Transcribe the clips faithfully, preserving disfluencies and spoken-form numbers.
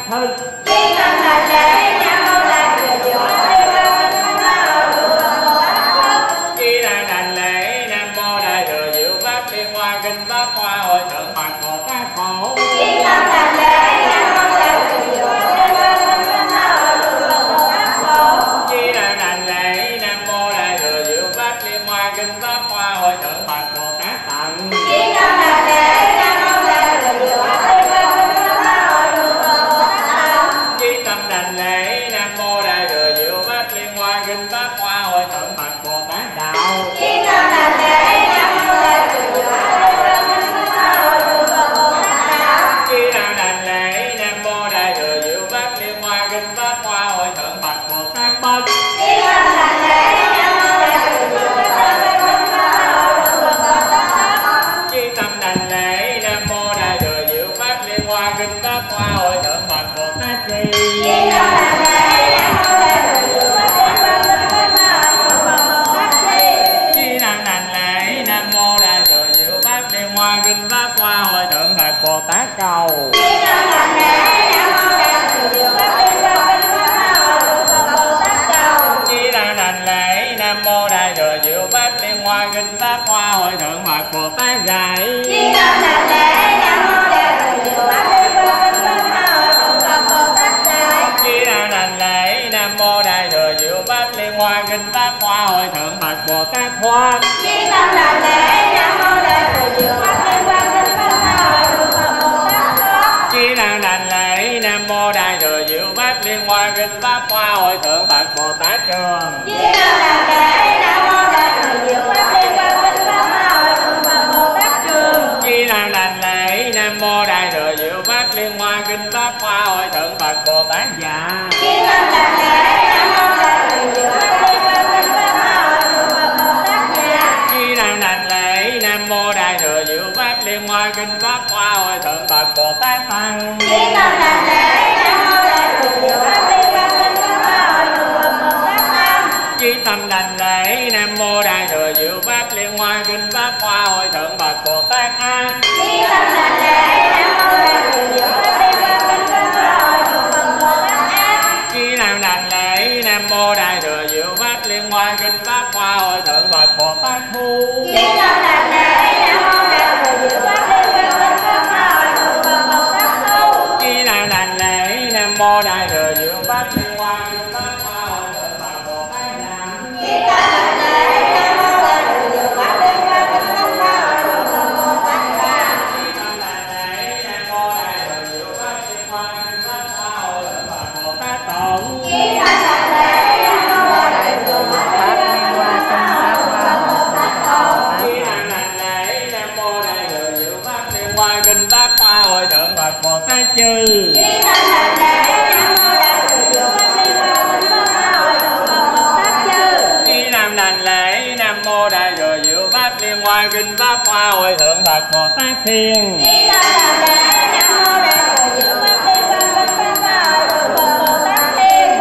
thân. Chi tâm đảnh lễ Nam mô Đại Thừa Diệu Pháp Liên Quan Minh Pháp Ma Hữu Phật Bồ Tát thân. Chi tâm đảnh lễ Nam mô Đại Thừa Diệu Pháp Liên Hoa Kinh Pháp Hoa Hội Thượng Phật Bồ Tát Phổ. Chi tâm đảnh lễ Nam mô Đại Thừa Diệu Pháp Liên Quan Minh Pháp Ma Hữu Phật Bồ Tát Phổ. Chi tâm đảnh lễ Nam mô Đại Thừa Diệu Pháp Liên Hoa Kinh Pháp Hoa Hội Thượng Phật Bồ Tát Tận. Chi tâm đảnh lễ Nam mô Đại Thừa Diệu Pháp Liên Quan Minh Pháp Ma Hữu Phật Bồ Tát Tận. Chi tâm đảnh lễ Nam mô Đại Thừa Diệu Pháp Liên Hoa Kinh Pháp Hoa Hội Thượng Phật Bồ Tát Đạo. Chi tâm đảnh lễ Nam mô Đại Thừa Diệu Pháp Liên Quan Minh Pháp Ma Hữu Phật Bồ Tát Đạo. Chi tâm đảnh lễ Nam mô Đại Thừa Diệu Pháp Liên Hoa Kinh Pháp Hoa Hội Thượng Phật Bồ Tát Bích. Chi tâm đảnh lễ Nam mô Đại Thừa Diệu Pháp Liên Quan Minh Pháp Ma Hữu Phật Bồ Tát Bích. Chi tâm đảnh lễ Nam mô Đại Thừa Diệu Pháp Liên Hoa Kinh Pháp Hoa Hội Thượng Phật Bồ Tát Chi. Chi tâm đảnh lễ Nam mô Đại Thừa Diệu Pháp Liên Quan Minh Pháp Ma Hữu Phật Bồ Tát Chi. Chi tâm đảnh lễ Nam mô Đại Thừa Diệu Pháp Liên Hoa Kinh Pháp Hoa Hội Thượng Phật Bồ Tát Cầu. Chi tâm đảnh lễ Nam mô Đại Thừa Diệu Pháp Liên Quan Minh Pháp Ma Hữu Phật Bồ Tát Cầu. Chi tâm đảnh lễ Nam mô Đại Thừa Diệu Pháp Liên Hoa Kinh Pháp Hoa Hội Thượng Phật Bồ Tát Giải. Chi tâm đảnh lễ Nam mô Đại Thừa Diệu Pháp Liên Quan Minh Pháp Ma Hữu Phật Bồ Tát Giải. Chi tâm đảnh lễ Nam mô Đại Thừa Diệu Pháp Liên Hoa Kinh Pháp Hoa Hội Thượng Phật Bồ Tát Thoát. Chi tâm đảnh lễ Nam mô Đại Thừa Diệu Pháp Liên Quan Minh Pháp Ma Hữu Phật Bồ Tát Thoát. Chi tâm đảnh lễ Nam mô Đại Thừa Diệu Pháp Liên Hoa Kinh Pháp Hoa Hội Thượng Phật Bồ Tát Trường. Chi tâm đảnh lễ Nam mô Đại Thừa Diệu Pháp Liên Quan Minh Pháp Ma Hữu Thượng Phật Bồ Tát Trường. Chi tâm đảnh lễ Nam mô Đại Thừa Diệu Pháp Liên Hoa Kinh Pháp Hoa Hội Thượng Phật Bồ Tát Dạ. Chi tâm đảnh lễ Nam mô Đại Thừa Diệu Pháp Liên Quan Minh Pháp Ma Hữu Thượng Phật Bồ Tát Dạ. Chi tâm đảnh lễ Nam mô Đại Thừa Diệu Pháp Liên Hoa Kinh Pháp Hoa Hội Thượng Phật Bồ Tát Tăng. Chi tâm đảnh lễ Nam mô Đại Thừa Diệu Pháp Liên Quan Minh Pháp Ma Hữu Thượng Phật Bồ Tát Tăng. Chi tâm đảnh lễ Nam mô Đại Thừa Diệu Pháp Liên Hoa Kinh Pháp Hoa Hội Thượng Phật Bồ Tát An. Chi tâm đảnh lễ Nam mô Đại Thừa Diệu Pháp Liên Quan Minh Pháp Ma Hữu Thượng Phật Bồ Tát An. Chi tâm đảnh lễ Nam mô Đại Thừa Diệu Pháp Liên Hoa Kinh Pháp Hoa Hội Thượng Phật Bồ Tát Thu. Chi tâm đảnh lễ Nam mô Đại Thừa Diệu Pháp Liên Quan Minh Pháp Ma Hữu Thượng Phật Bồ Tát Thu. Chi tâm đảnh lễ Nam mô Đại Thừa Diệu Pháp Liên Hoa Kinh Pháp Hoa Hội Thượng Phật Bồ Tát Đàm. Chi tâm đảnh lễ Nam mô Đại Thừa Diệu Pháp Liên Quan Minh Pháp Ma Hữu Thượng Phật Bồ Tát Đàm. Chi tâm đảnh lễ Nam mô Đại Thừa Diệu Pháp Liên Hoa Kinh Pháp Hoa Hội Thượng Phật Bồ Tát Tổng. Chi tâm đảnh lễ Nam mô Đại Thừa Diệu Pháp Liên Quan Minh Pháp Ma Hữu Thượng Phật Bồ Tát Tổng. Chi tâm đảnh lễ Nam mô Đại Thừa Diệu Pháp Liên Hoa Kinh Pháp Hoa Hội Thượng Phật Bồ Tát Chư. Chi tâm đảnh lễ Nam mô Đại Thừa Diệu Pháp Liên Quan Minh Pháp Ma Hữu Thượng Phật Bồ Tát Chư. Chi tâm đảnh lễ Nam mô Đại Thừa Diệu Pháp Liên Hoa Kinh Pháp Hoa Hội Thượng Phật Bồ Tát Thiên. Chi tâm đảnh lễ Nam mô Đại Thừa Diệu Pháp Liên Quan Minh Pháp Ma Hữu Thượng Phật Bồ Tát Thiên.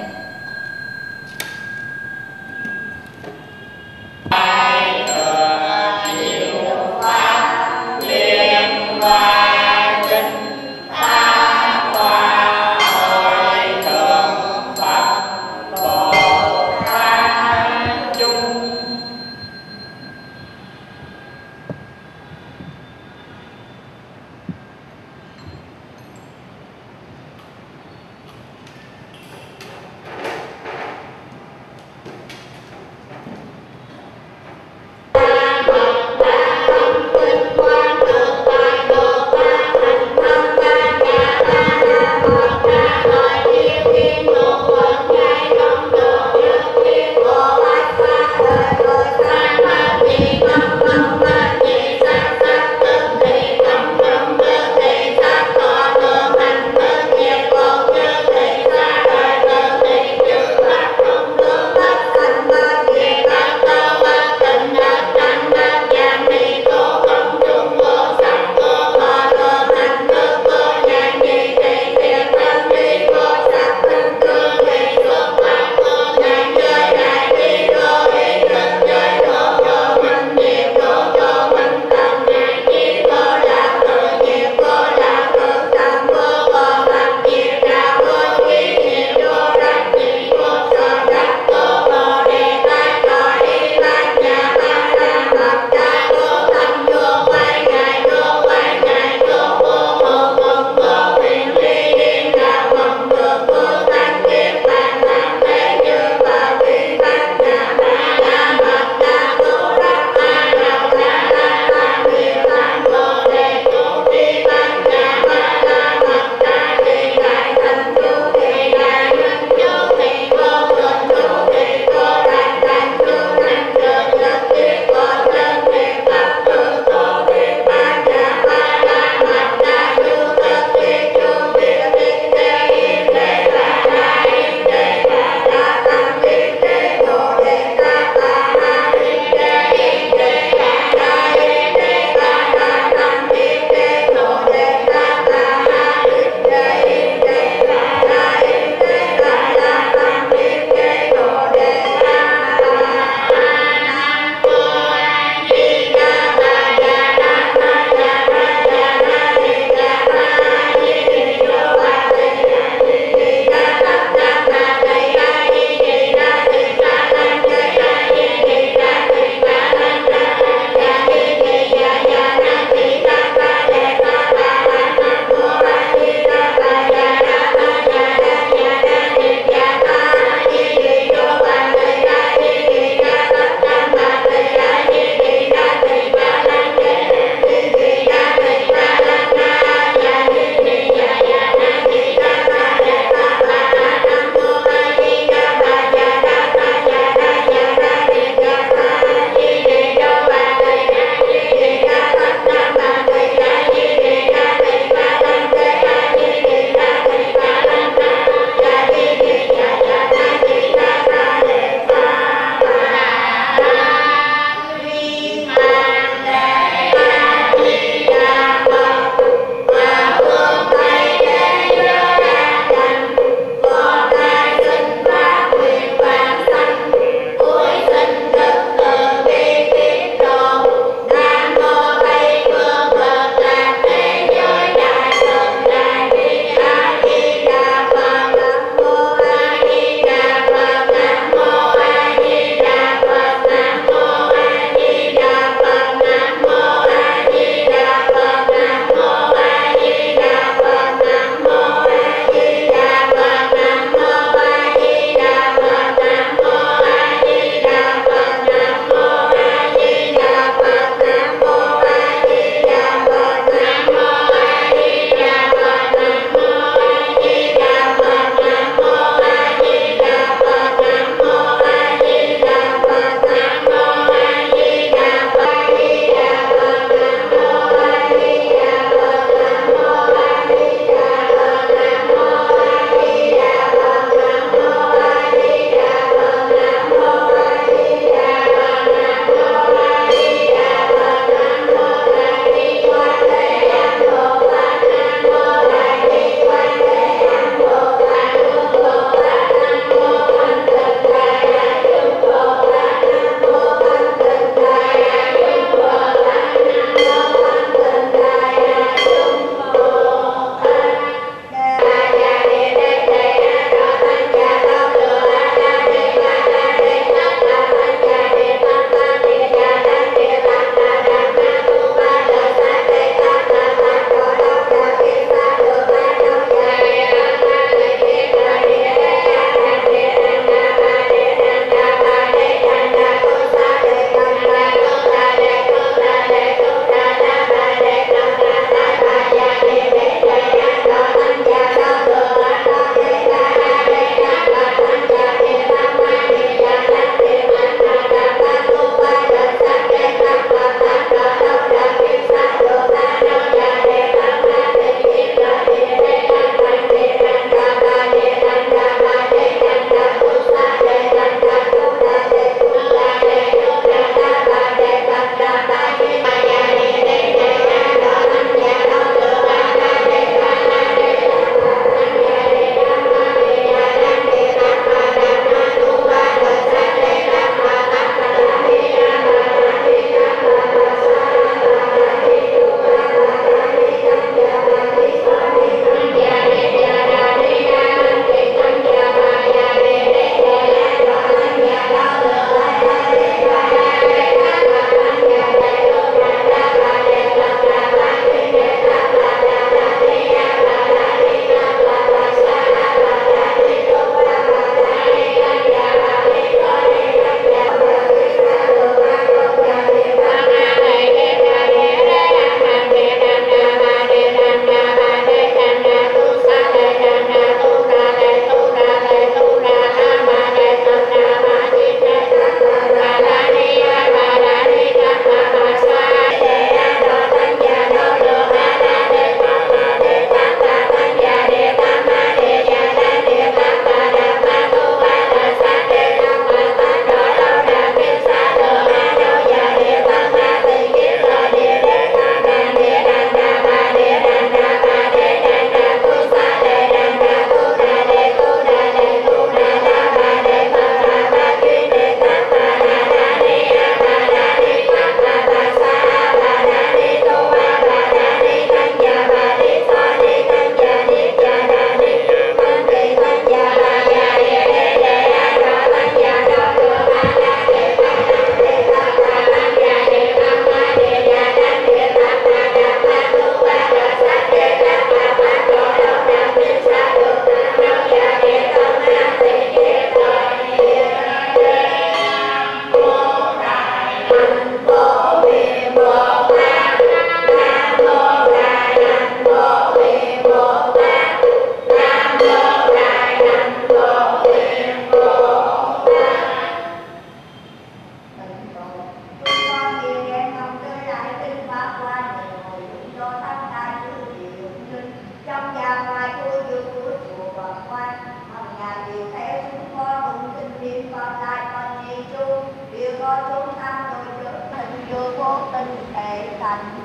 Đại Thừa Diệu Pháp Liên Hoa Kinh Pháp Hoa Hội Thượng Phật Bồ Tát Chung.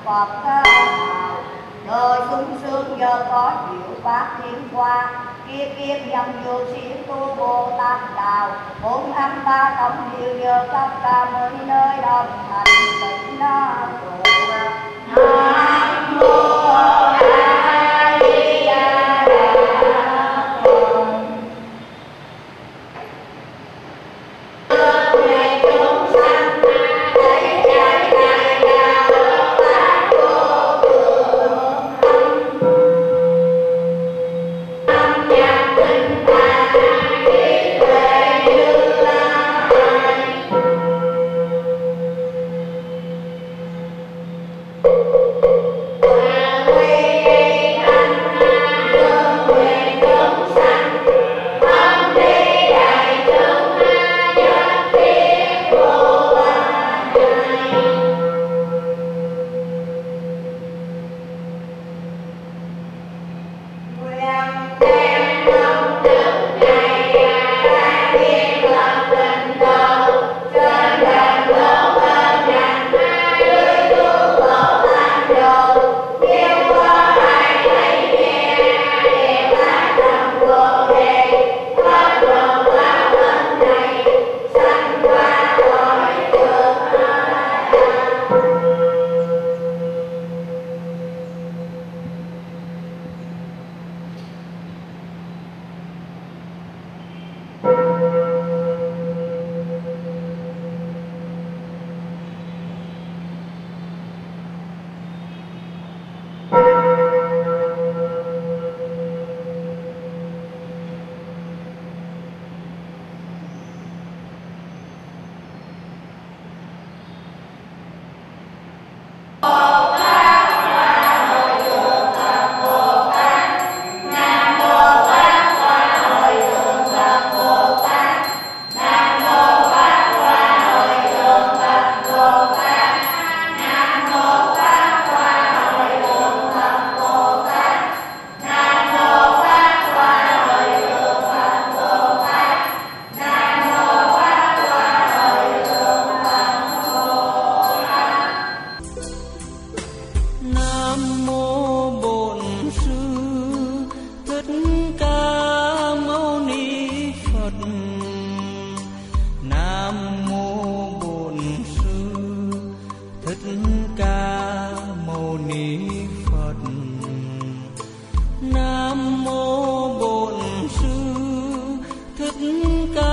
Phật nào. Đời sung sướng giờ có diệu pháp thiên hoa, kiếp kiếp dâm vô siêu tu Bồ Tát đạo. Bốn âm ba tổng điều giờ tất cả mọi nơi đồng thành tịnh na trụ. Nam mô A Di Đà Phật. Này chúng sanh lấy trái đại đạo Pháp vô thượng âm nhạc tinh tà trí tuệ như lai. Và quy y thanh hương nguyện chúng sanh tâm đi đại chúng nhất thiết vô ngại. Nguyện đem công đức này ra thiên lập tình đầu trên đền bốn ơn nhằm dưới tu khổ thanh đồ. Nếu có ai thấy nghe đều phát tâm Bồ Đề, thoát lòng báo ơn này sanh qua cõi cực lạc. Nam mô Bổn Sư Thích Ca Mâu Ni Phật. Nam mô Bổn Sư Thích Ca Mâu Ni Phật. Nam mô Bổn Sư Thích Ca